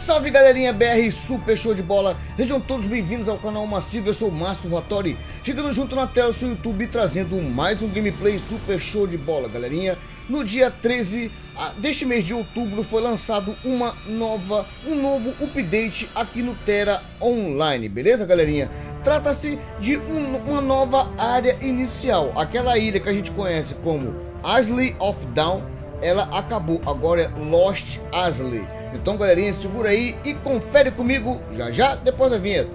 Salve galerinha BR Super Show de Bola, sejam todos bem-vindos ao canal Massivo. Eu sou o Márcio Rattori, chegando junto na tela do seu YouTube, trazendo mais um gameplay Super Show de Bola, galerinha. No dia 13 deste mês de outubro foi lançado um novo update aqui no Tera Online, beleza galerinha? Trata-se de uma nova área inicial, aquela ilha que a gente conhece como Isle of Dawn, ela acabou, agora é Lost Isle. Então galerinha, segura aí e confere comigo já depois da vinheta.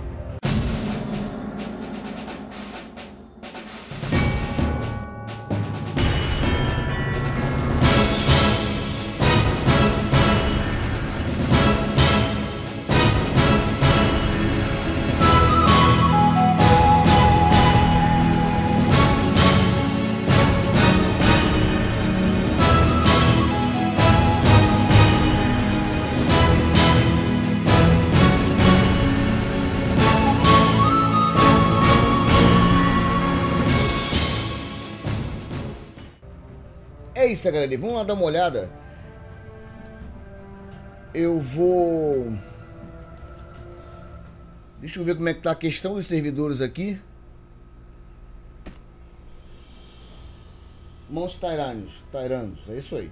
É isso, galera, vamos lá dar uma olhada. Deixa eu ver como é que tá a questão dos servidores aqui. Mãos tiranos, é isso aí.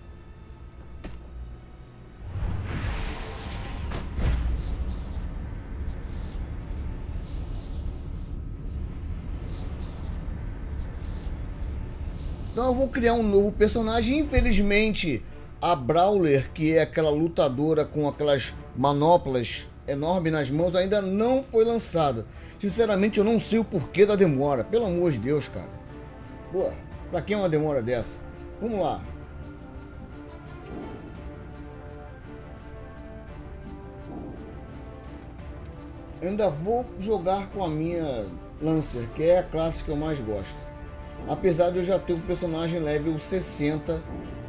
Então eu vou criar um novo personagem. Infelizmente a Brawler, que é aquela lutadora com aquelas manoplas enormes nas mãos, ainda não foi lançada. Sinceramente eu não sei o porquê da demora. Pelo amor de Deus, cara. Boa, pra que uma demora dessa? Vamos lá. Eu ainda vou jogar com a minha Lancer, que é a classe que eu mais gosto. Apesar de eu já ter um personagem level 60,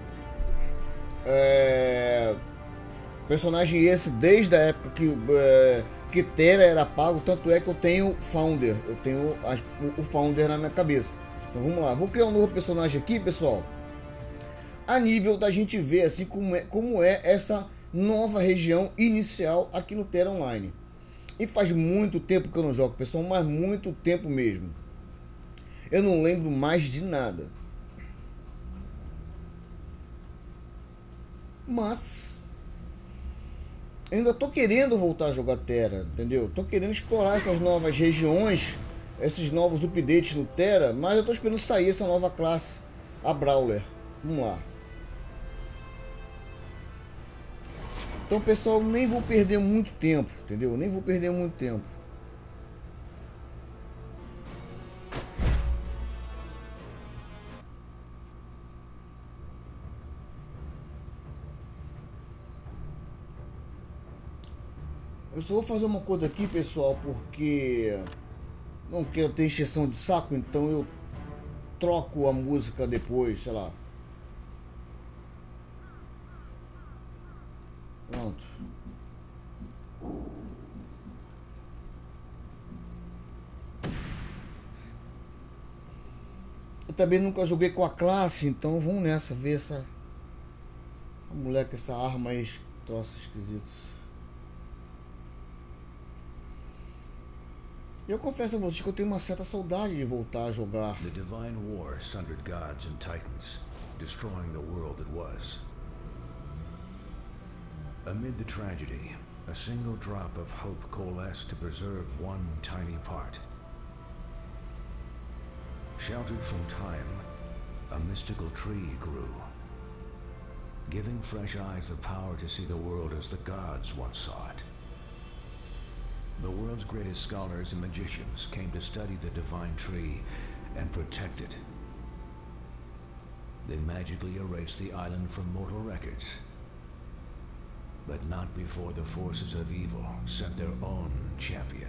personagem esse desde a época que Tera era pago, tanto é que eu tenho Founder, o Founder na minha cabeça. Então vamos lá, vou criar um novo personagem aqui, pessoal, a nível da gente ver assim como é essa nova região inicial aqui no Tera Online. E faz muito tempo que eu não jogo, pessoal, mas muito tempo mesmo. Eu não lembro mais de nada. Mas eu ainda tô querendo voltar a jogar Tera, entendeu? Tô querendo explorar essas novas regiões, esses novos updates no Tera, mas eu tô esperando sair essa nova classe, a Brawler. Vamos lá. Então, pessoal, nem vou perder muito tempo, entendeu? Nem vou perder muito tempo. Eu só vou fazer uma coisa aqui, pessoal, porque não quero ter encheção de saco, então eu troco a música depois, sei lá. Pronto. Eu também nunca joguei com a classe, então vamos nessa, ver essa mulher com essa arma aí, troços esquisitos. Eu confesso a vocês que eu tenho uma certa saudade de voltar a jogar. The divine war sundered gods and titans, destroying the world that was. Amid the tragedy, a single drop of hope coalesced to preserve one tiny part. Sheltered from time, a mystical tree grew, giving fresh eyes the power to see the world as the gods once saw it. The world's greatest scholars and magicians came to study the divine tree and protect it. They magically erased the island from mortal records. But not before the forces of evil sent their own champion.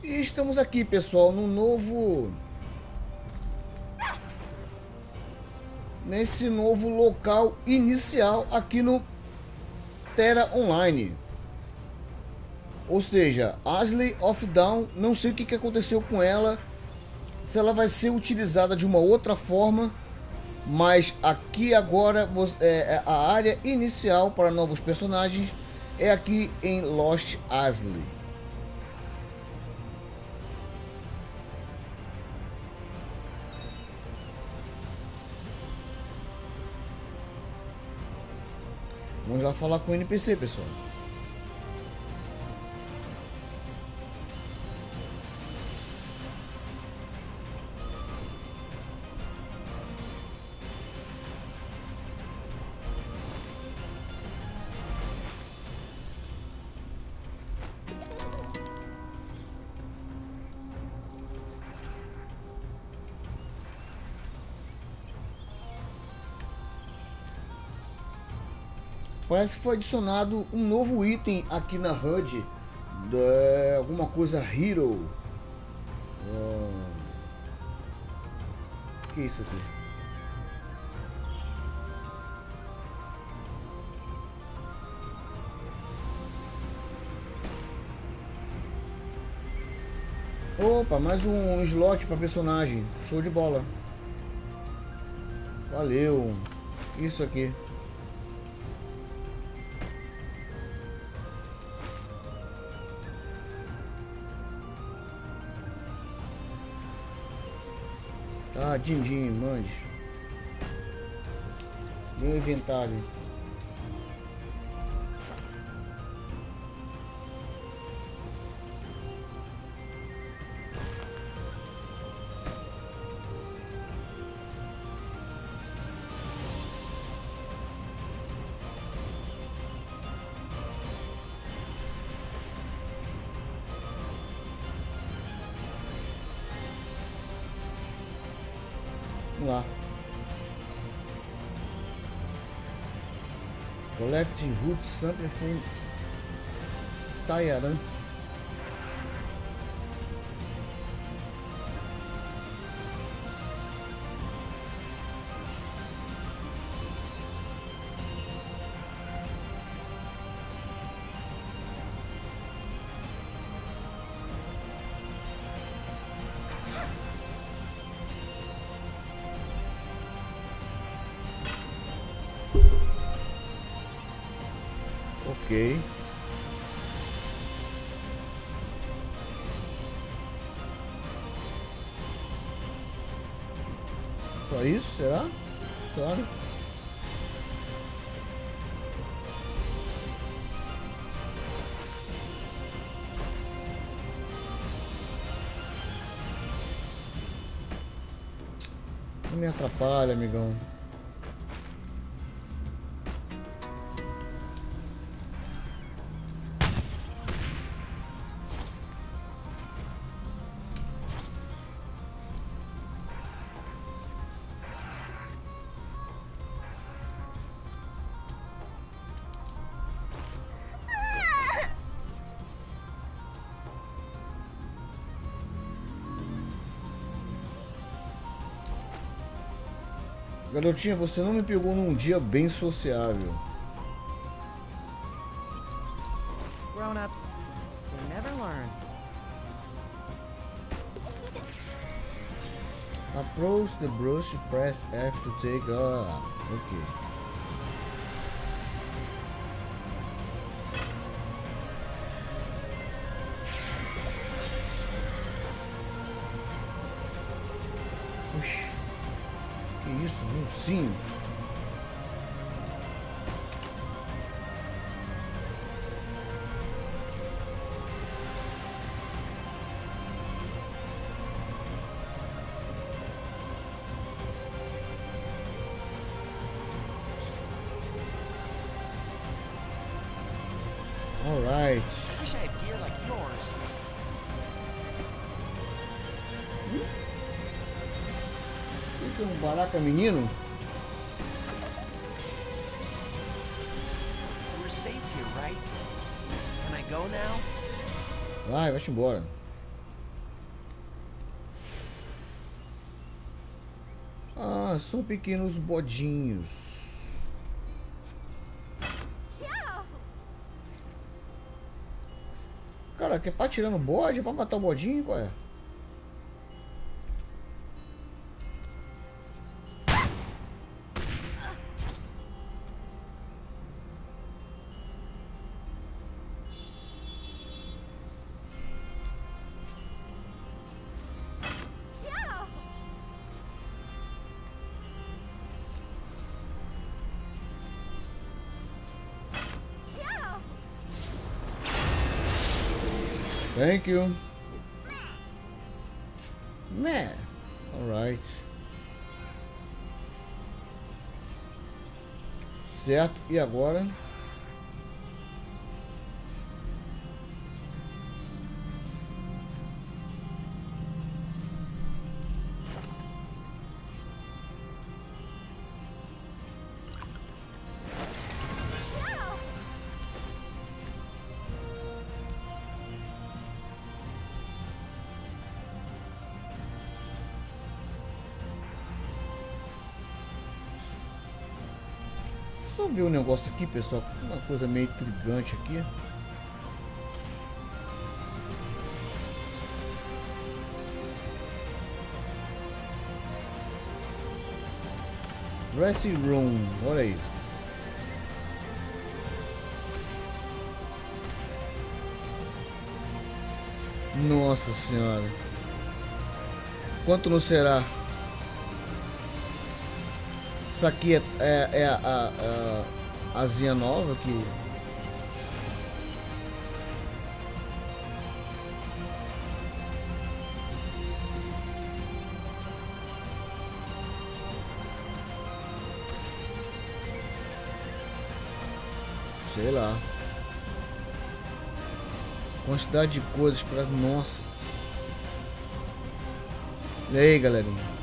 E estamos aqui, pessoal, nesse novo local inicial aqui no Terra Online. Ou seja, Ashley of Dawn, não sei o que aconteceu com ela, se ela vai ser utilizada de uma outra forma, mas aqui agora a área inicial para novos personagens é aqui em Lost Ashley. Vamos lá falar com o NPC, pessoal. Parece que foi adicionado um novo item aqui na HUD, alguma coisa Hero. Que é isso aqui? Opa, mais um slot para personagem. Show de bola. Valeu. Isso aqui. Ah, din-din, mande. Meu inventário. Vamos lá. Collect root sample from Taiaran. Ok. Só isso? Será? Só? Não me atrapalha, amigão. Garotinha, você não me pegou num dia bem sociável. Grown-ups, they never learn. Approach the brush, press F to take. Ok. Oxi. Que isso, ursinho? All right. Wish I had gear like yours. Isso é um baraca menino? We're safe here, right? Can I go now? Vai-te embora. Ah, são pequenos bodinhos. Cara, que é pra tirar no bode? É pra matar o bodinho? Qual é? Thank you. Meh. Alright. Certo, e agora? Só ver um negócio aqui, pessoal. Uma coisa meio intrigante aqui. Dressing room, olha aí. Nossa senhora. Quanto não será? Isso aqui é a asinha nova que... Sei lá. Quantidade de coisas para... Nossa. E aí, galerinha?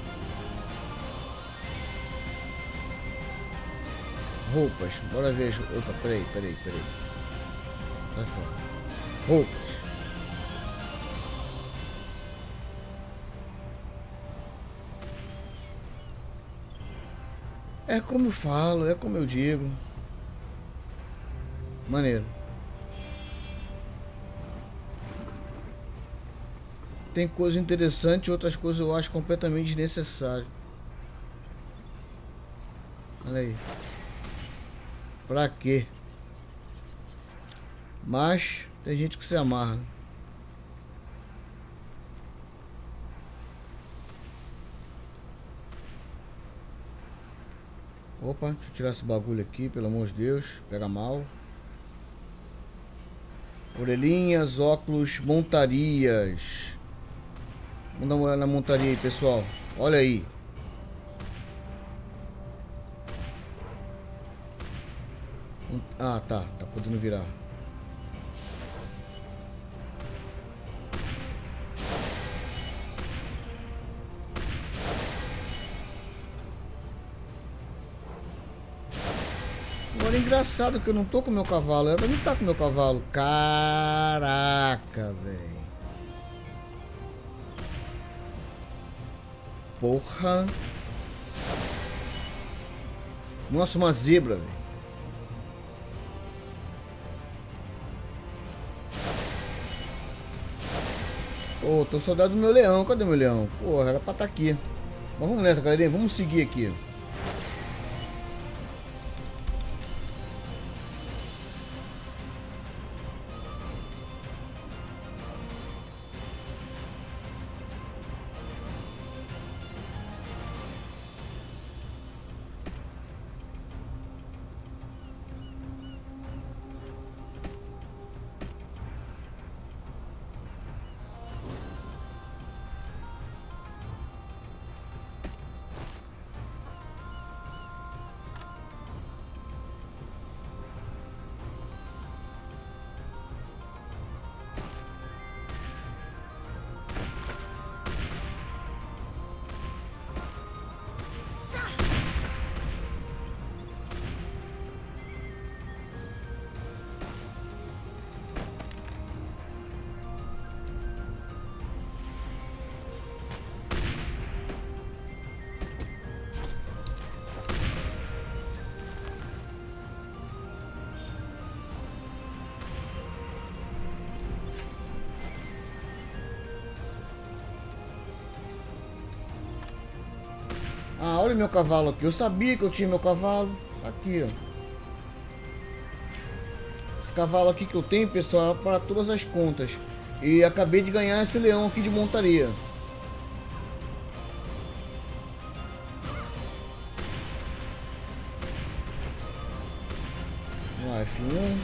Roupas, bora ver. Opa, peraí. Vai fora. Roupas. É como eu falo, é como eu digo. Maneiro. Tem coisa interessante, outras coisas eu acho completamente desnecessário. Olha aí. Pra quê? Mas tem gente que se amarra. Opa, deixa eu tirar esse bagulho aqui, pelo amor de Deus. Pega mal. Orelhinhas, óculos, montarias. Vamos dar uma olhada na montaria aí, pessoal. Olha aí. Ah, tá podendo virar. Agora é engraçado que eu não tô com o meu cavalo. Ela não tá com o meu cavalo. Caraca, velho. Porra. Nossa, uma zebra, velho. Ô, tô saudade do meu leão. Cadê meu leão? Porra, era pra estar aqui. Mas vamos nessa, galerinha. Vamos seguir aqui. Ah, olha o meu cavalo aqui. Eu sabia que eu tinha meu cavalo. Aqui, ó. Esse cavalo aqui que eu tenho, pessoal, é para todas as contas. E acabei de ganhar esse leão aqui de montaria. Vamos lá, F1.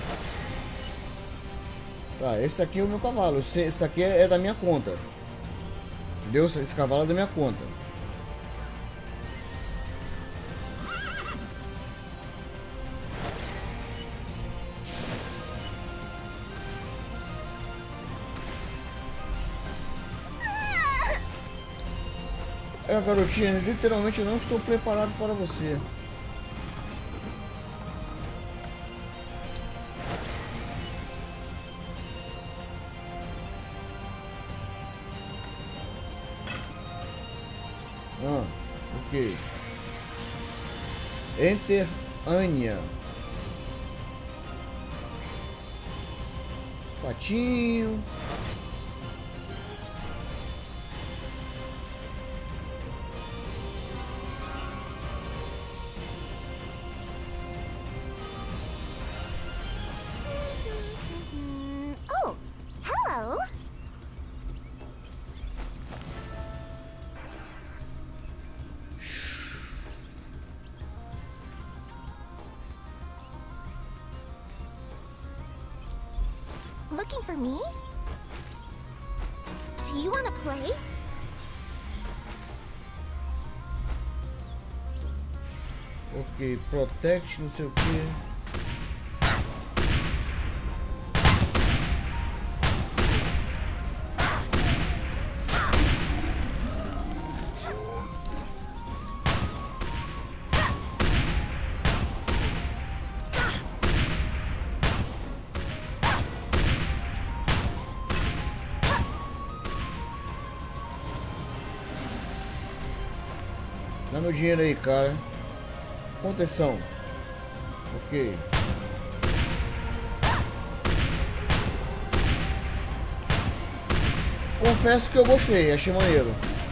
Tá, esse aqui é o meu cavalo. Esse aqui é da minha conta. Entendeu? Esse cavalo é da minha conta. É, garotinha, literalmente eu não estou preparado para você. Ah, ok. Enter Anya. Patinho. Oh, hello. Looking for me? Do you want to play? Ok, protect, não sei o que. Dá meu dinheiro aí, cara. Contenção. Ok. Confesso que eu gostei, achei maneiro.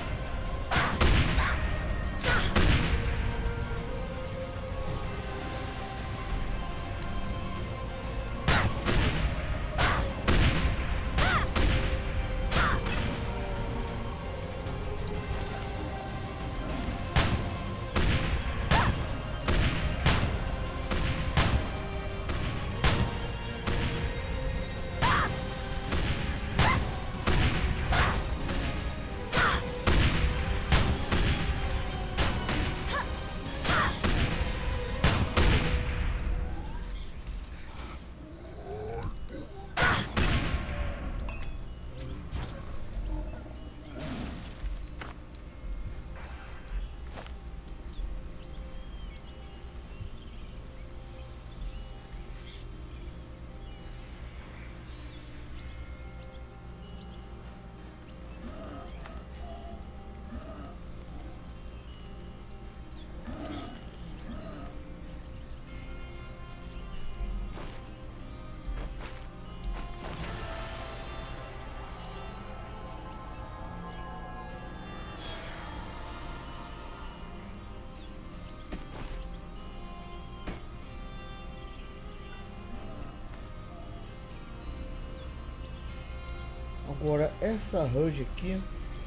Agora essa HUD aqui.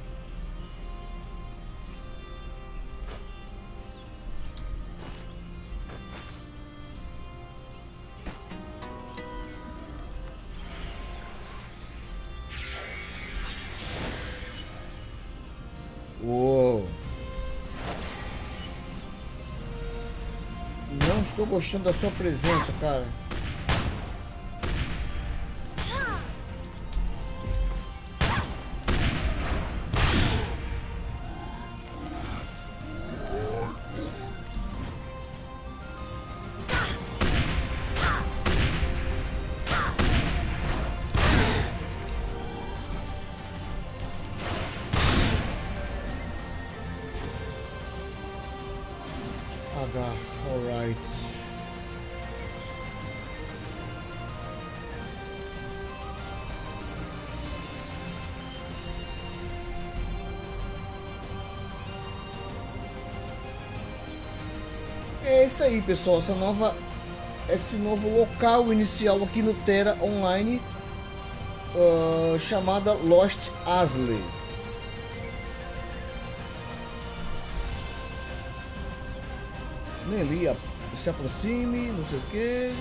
Uou. Não estou gostando da sua presença, cara. Alright. É isso aí, pessoal, esse novo local inicial aqui no Terra Online, chamada Lost Ashley. Nelly, se aproxime, não sei o que.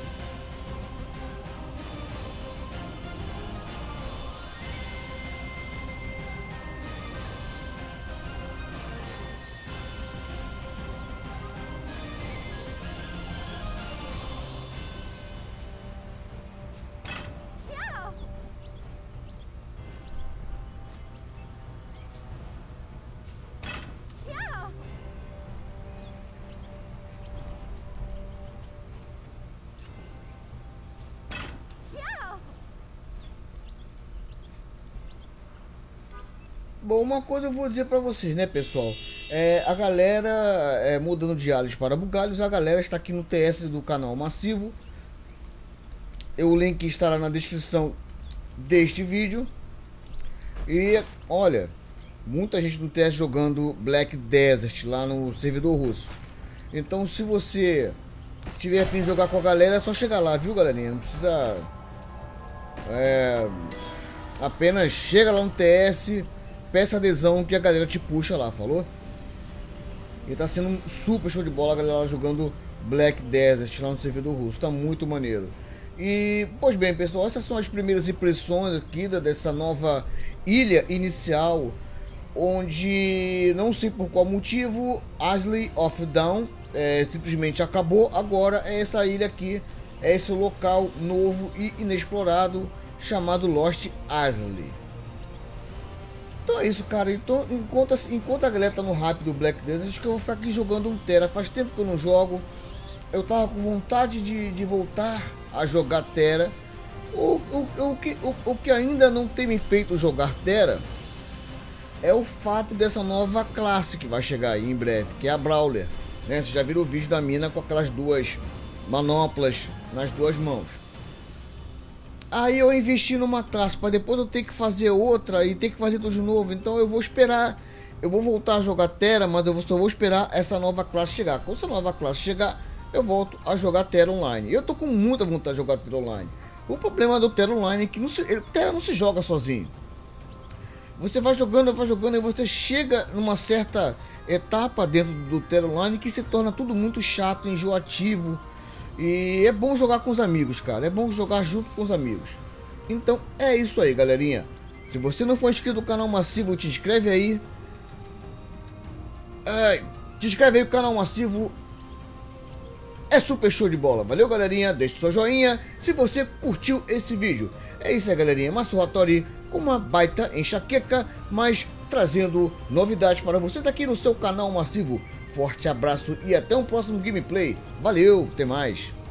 Bom, uma coisa eu vou dizer pra vocês, né, pessoal? A galera, mudando de Alice para Bugalhos, a galera está aqui no TS do canal Massivo. O link estará na descrição deste vídeo. E, olha, muita gente do TS jogando Black Desert lá no servidor russo. Então, se você tiver a fim de jogar com a galera, é só chegar lá, viu, galerinha? Não precisa... apenas chega lá no TS... Peça adesão que a galera te puxa lá, falou? E tá sendo um super show de bola a galera jogando Black Desert lá no servidor russo, tá muito maneiro. E, pois bem, pessoal, essas são as primeiras impressões aqui dessa nova ilha inicial, onde, não sei por qual motivo, Ashley of Dawn simplesmente acabou. Agora é essa ilha aqui, é esse local novo e inexplorado chamado Lost Ashley. Então é isso, cara. Então, enquanto a galera tá no hype do Black Desert, acho que eu vou ficar aqui jogando um Terra. Faz tempo que eu não jogo. Eu tava com vontade de voltar a jogar Terra. O que ainda não tem me feito jogar Terra é o fato dessa nova classe que vai chegar aí em breve, que é a Brawler, né? Vocês já viram o vídeo da mina com aquelas duas manoplas nas duas mãos. Aí eu investi numa classe para depois eu ter que fazer outra e ter que fazer tudo de novo. Então eu vou esperar, eu vou voltar a jogar Terra, mas eu só vou esperar essa nova classe chegar. Quando essa nova classe chegar, eu volto a jogar Terra Online. Eu tô com muita vontade de jogar Terra Online. O problema do Terra Online é que Terra não se joga sozinho. Você vai jogando e você chega numa certa etapa dentro do Terra Online que se torna tudo muito chato, enjoativo. E é bom jogar com os amigos, cara. É bom jogar junto com os amigos. Então é isso aí, galerinha. Se você não for inscrito no canal Massivo, te inscreve aí. Te inscreve aí no canal Massivo. É super show de bola. Valeu, galerinha. Deixe seu joinha se você curtiu esse vídeo. É isso aí, galerinha. Massu Hattori com uma baita enxaqueca, mas trazendo novidades para vocês aqui no seu canal Massivo. Forte abraço e até um próximo gameplay. Valeu, até mais.